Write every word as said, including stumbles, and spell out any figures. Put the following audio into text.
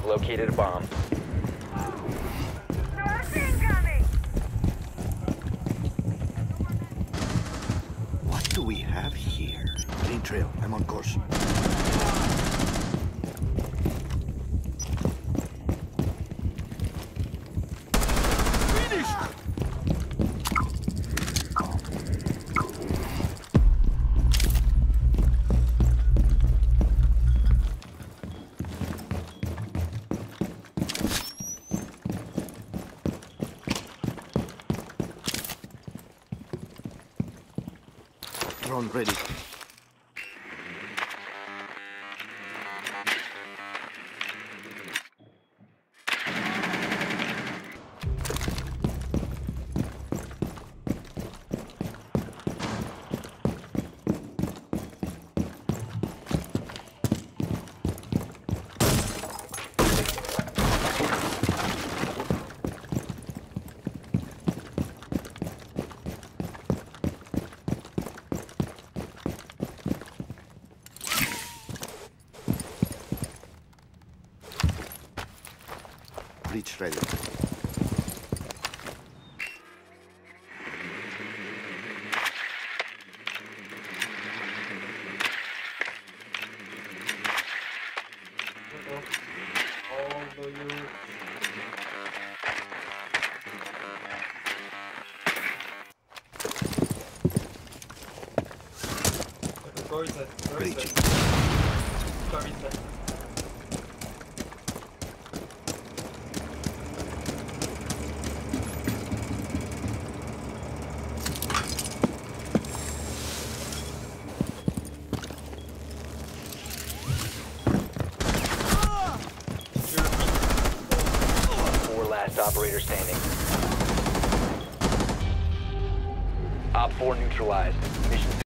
have located a bomb. What do we have here? Green trail. I'm on course. Drone ready. Breach ready. Breaching. Last operator standing. Op four neutralized. Mission